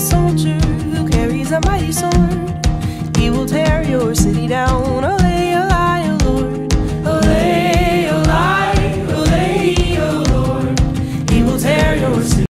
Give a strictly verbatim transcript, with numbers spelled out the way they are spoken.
soldier who carries a mighty sword. He will tear your city down.